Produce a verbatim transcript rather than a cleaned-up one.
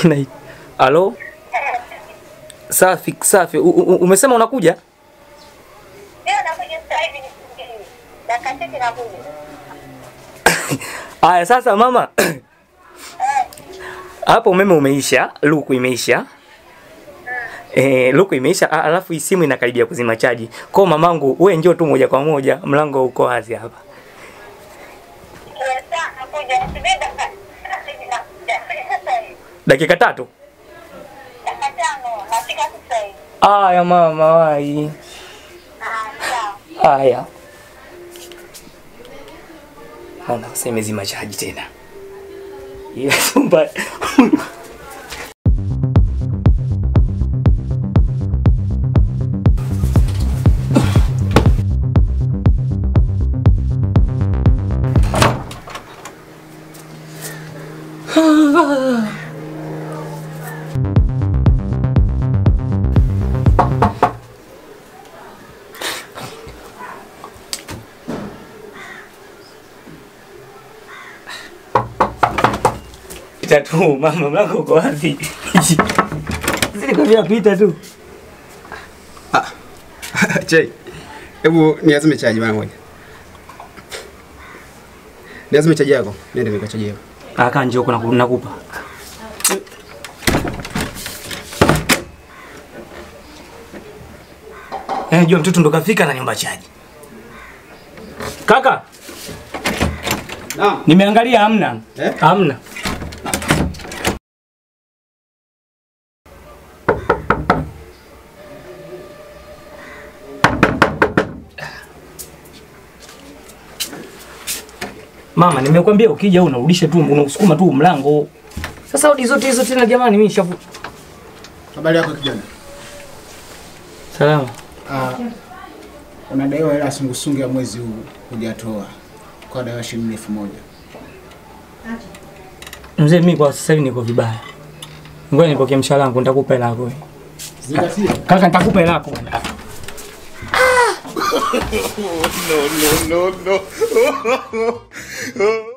Kina Halo? Safi, safi. U, u, umesema unakuja? Ndio nakuja sasa hivi nisubiri. Dakika chache nakuja. Aya sasa mama. Hapo umeme umeisha, luku imeisha. Eh, luku imeisha, alafu simu inakaribia kuzima chaji. Kwa mamangu, wewe njoo tu moja kwa moja, mlango uko wazi hapa. Yes, nakuja nisubiri dakika. Dakika tatu? Dakika tano, nafika sasa hivi. Aya mama, wai. Ah, Aya. Naona sasa imezima chaji tena. Ile sumba. Pita tu mama, mlango uko wazi. Sisi kwa pita tu. Ah. Che. Hebu niazime chaji bana moja. Niazime chaji yako. Nenda nikachaji yako. Aka njoo kuna nakupa. Eh, jua mtoto ndo kafika na nyumba chaji. Kaka. Naam. Nimeangalia hamna. Eh? Hamna. Mama, nimekwambia ukija unarudisha tu, unasukuma tu mlango. Sasa hodi zote hizo tena jamani, mimi nishafu. Habari yako kijana? Salama. Ah. Unadaiwa hela sungusungu ya mwezi huu hujatoa. Kwa daiwa shilingi elfu moja. Mzee, mimi kwa sasa hivi niko vibaya. Ngoja nipokee mshahara wangu, nitakupa hela yako. Zingatia. Kaka, nitakupa hela yako bwana. No, no, no, no.